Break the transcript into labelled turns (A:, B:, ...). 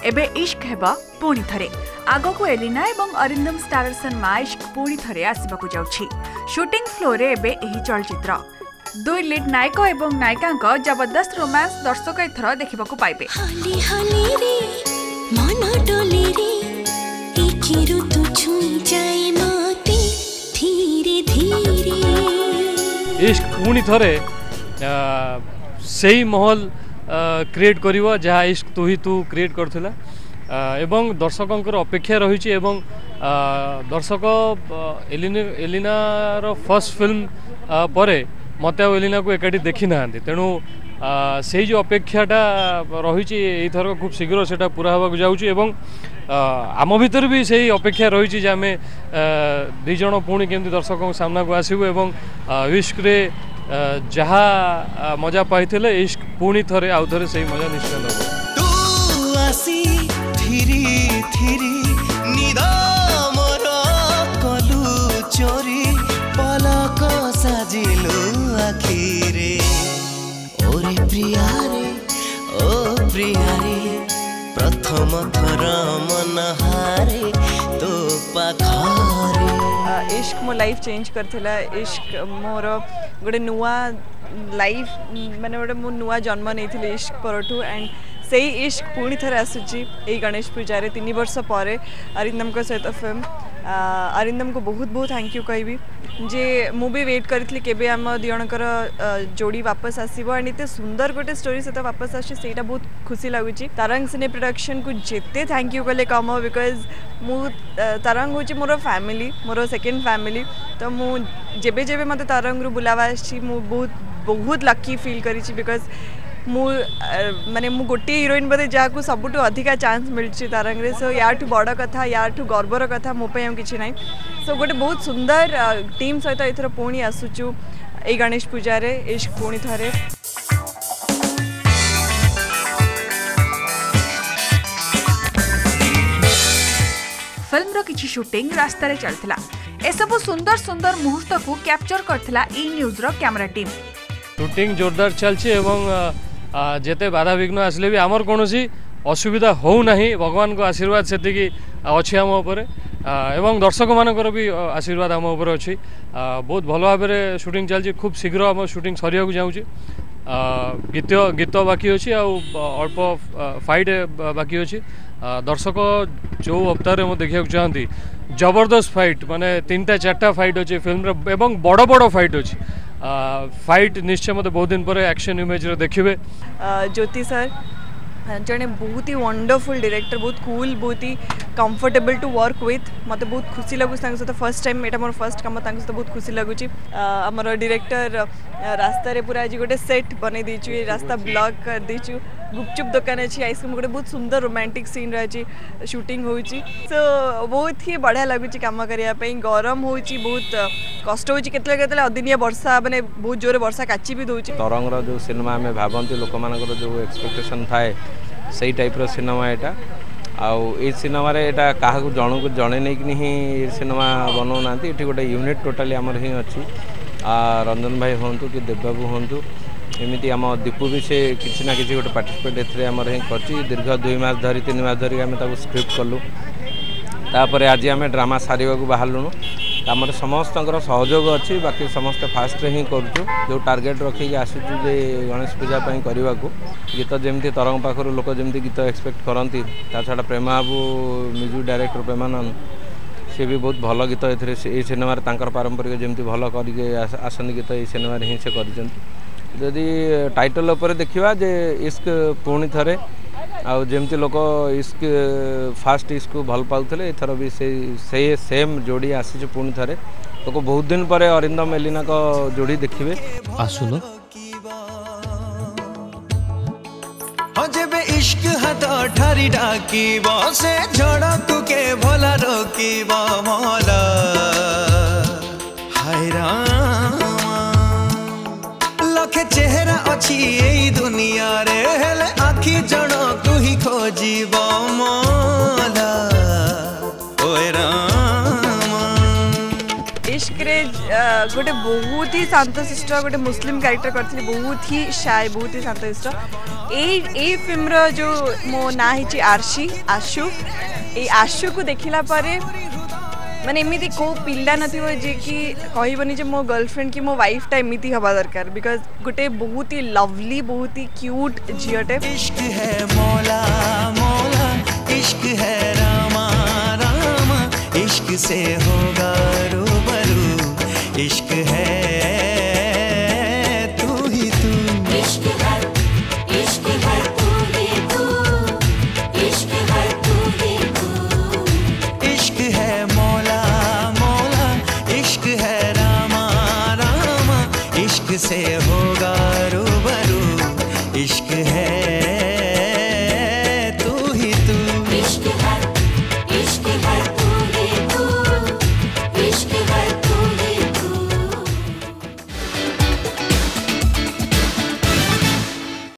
A: एबे इश्क हेबा पुणी थरे आगो को एलिना एवं अरिंदम स्टारसन मा इश्क पुणी थरे आसिबाकु जाउछि। शूटिंग फ्लोर रे एबे एही चलचित्र दुई लीड नायक एवं नायिका जबरदस्त रोमांस दर्शक एथर देखिबाकु पाइबे।
B: इश्क पुणी थरे सही माहौल क्रिएट करिवो जहाँ इश्क तू ही तू क्रिएट करथिला एवं दर्शकंकर अपेक्षा रही एवं दर्शक एलिना रो फर्स्ट फिल्म परे मत एलिना को एकाठी देखी ना तेणु से जो अपेक्षाटा रही थर खूब शीघ्र से पूरा होगा जाऊँगी एवं आम भीतर भी से अपेक्षा रही आम दीज पुणी केमती दर्शकों सामना को आसबू एवं इश्क रे जहाँ मजा पाई इश्क पुणी थरे आउ थे से मजा निश्चय
C: प्रथम थर मन हारे तो पाखरे
D: इश्क मो लाइफ चेंज करथिला। इश्क मोर गोटे नुआ लाइफ माने गोटे मो नुआ जन्म नहीं इश्क परठू एंड से इश्क पुणी थरे आसुची ए गणेश पूजा रे 3 वर्ष पर अरिंदम को सहित फिल्म। अरिंदम को बहुत बहुत थैंक यू कहबी जे मु भी वेट करथली केबे हम दियणकर जोड़ी वापस आसीबो एंड इते सुंदर गोटे स्टोरी सहित वापस आसी सेटा बहुत खुशी लागुची। तरंग सिने प्रोडक्शन को जेते थैंक यू कले कम हो बिकॉज मु तरंग होची मोर फैमिली मोर सेकंड फैमिली तो मु जेबे जेबे मते तरंग रु बुलावा आसी मु बहुत लकी फील करिची बिकॉज माने मु गोटे हीरोइन बदे जहाँ सबुठू अधिका चांस मिलची तरंग रे। सो यार ठू बड़ कथा यार ठू गर्वर कथा मो पे किछि नाही। सो गोटे बहुत सुंदर टीम सहित एथर पुणी आसुचु ए गणेश पूजा रे इश्क पुणी थरे।
A: फिल्म रो किछि शूटिंग रास्ता रे चलथिला ए सब सुंदर सुंदर मुहूर्त को कैप्चर करथिला ई न्यूज रो कैमरा टीम।
B: शूटिंग जोरदार चलछि एवं जेते बाधा विघ्न आसले भी आमर कौन असुविधा हो नहीं भगवान को आशीर्वाद से अच्छी आम उपर एवं दर्शक मानकर भी आशीर्वाद आम उपर अच्छी बहुत भल भाव में शूटिंग चलछि। खूब शीघ्र आम शूटिंग सरिया जाऊँगी गीत बाकी अच्छी अल्प फाइट बाकी अच्छी दर्शक जो अवतार में देखा चाहती जबरदस्त फाइट माने 3-4 फाइट अच्छी फिल्म एवं बड़ बड़ फाइट अच्छी फाइट निश्चय मत बहुत दिन पर एक्शन इमेज देखिए।
D: ज्योति सर जड़े बहुत ही वंडरफुल डायरेक्टर बहुत कूल बहुत ही कंफर्टेबल टू वर्क विथ मत बहुत खुशी लगुच सहित फर्स्ट टाइम एटा मोर फर्स्ट काम सहित बहुत खुशी लगुच। आमर डायरेक्टर रास्ता रे पूरा आज गोटे सेट बन देचु रास्ता ब्लॉक कर देचु गुपचुप दुकान अच्छी आइसक्रीम गोटे बहुत सुंदर रोमांटिक सीन रही शूटिंग होची। सो बहुत ही बढ़िया लगुच काम करने गरम हो बहुत कष्ट हो केतले अदिनिया वर्षा माने बहुत जोर वर्षा काची भी दौर
E: तरंग जो सिनेमा आम भावती लोक मान जो एक्सपेक्टेशन थाए से टाइप सिनेमा यहाँ आउ सिनेमा यहाँ क्या जन को जड़े नहीं कि सिनेमा बनाऊना ये गोटे यूनिट टोटाली आमर ही अच्छी रंजन भाई हूँ कि देवबाबू हूँ एमती आम दीपू भी से किसी ना कि गोटे पार्टिसिपेट एमर ही कर दीर्घ 2 मास धरी 3 मास धरिक आम स्क्रिप्ट कलु तापर आज आम ड्रामा सारे बाहरलुणु आम समस्त सहयोग अच्छी बाकी समस्ते फास्ट ही करुँ जो टार्गेट रखिक आसुचु जे गणेश पूजा करने को गीत जमी तरंग पाखर लोक जमी गीत एक्सपेक्ट करती छाड़ा प्रेम बाबू म्यूजिक डायरेक्टर प्रेमानंद सी भी बहुत भल गीत ये सिनेमा पारंपरिक जमी भल कर गीत ये सिनेमा ही से करी टाइटल उपर देखा जे इश्क पुणी थरे आउ जमती लोक इश्क फास्ट इश्क को भल पाउले एथर भी से सेम जोड़ी आसी पुणी थरे लोक बहुत दिन पर अरिंदम एलिना को जोड़ी देखिए
C: आसुन इश्क हाथ ठारी डाकिब से झड़क के भला रोकिब मला हाय लखे चेहरा अच्छी यही दुनिया रे हेले आखि जण तू ही खोजिब मला ओए राम।
D: इश्क रे गोटे बहुत ही शांतशिष्ट गोटे मुस्लिम कैरेक्टर करती बहुत ही शाय बहुत ही शांतशिष्ट ए फिल्म जो मो ना है आरशी आशु ए आशु को देखला परे माने एमती को पिला नथिबो जे कि कहबनी जे मो गर्लफ्रेंड की मो वाइफ टा एमती हवा दरकार बिकॉज गोटे बहुत ही लवली बहुत ही क्यूट झीटे
C: इश्क है मौला मौला इश्क है रामा रामा इश्क से होगा रूबरू इश्क